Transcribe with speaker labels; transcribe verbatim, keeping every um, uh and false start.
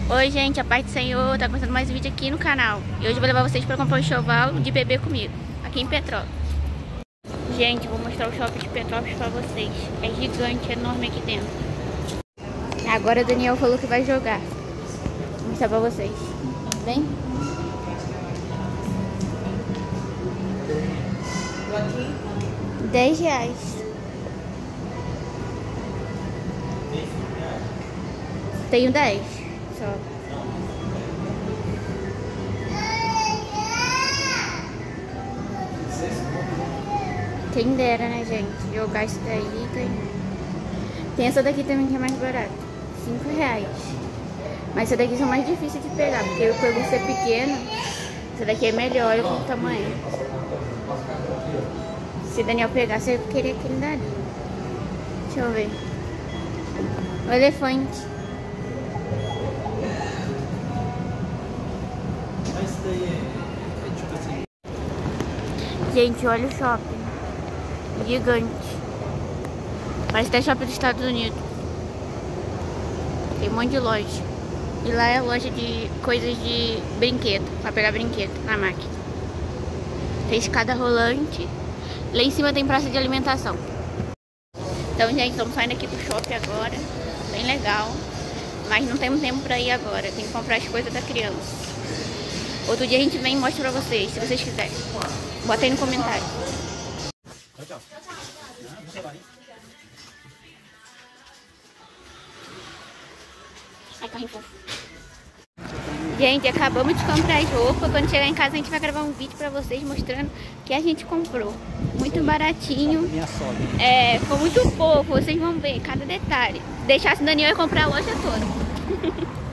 Speaker 1: Oi gente, a paz do Senhor, tá começando mais um vídeo aqui no canal. E hoje eu vou levar vocês para comprar um enxoval de bebê comigo, aqui em Petrópolis. Gente, vou mostrar o shopping de Petrópolis para vocês. É gigante, é enorme aqui dentro. Agora o Daniel falou que vai jogar. Vou mostrar pra vocês. Vem. dez reais. Tenho dez só. Quem dera, né, gente? Jogar isso daí. Tem, tem essa daqui também que é mais barata. cinco reais. Mas essa daqui são mais difíceis de pegar, porque eu por ser pequena, essa daqui é melhor, olha o tamanho. Se Daniel pegasse, eu queria que ele daria. Deixa eu ver. O elefante. Gente, olha o shopping. Gigante. Parece até shopping dos Estados Unidos. Tem um monte de loja. E lá é loja de coisas de brinquedo. Pra pegar brinquedo na máquina. Tem escada rolante. Lá em cima tem praça de alimentação. Então, gente, estamos saindo aqui do shopping agora. Bem legal. Mas não temos tempo pra ir agora. Tem que comprar as coisas da criança. Outro dia a gente vem e mostra pra vocês, se vocês quiserem. Bota aí no comentário. Ai, carrinho fofo. Gente, acabamos de comprar as roupas. Quando chegar em casa a gente vai gravar um vídeo pra vocês mostrando o que a gente comprou. Muito baratinho. É, ficou muito fofo, vocês vão ver cada detalhe. Deixasse o Daniel comprar a loja toda.